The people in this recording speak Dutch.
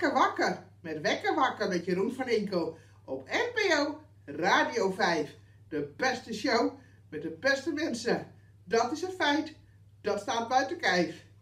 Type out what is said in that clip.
Lekker wakker met Wekker Wakker met Jeroen van Inkel op NPO Radio 5. De beste show met de beste mensen. Dat is een feit. Dat staat buiten kijf.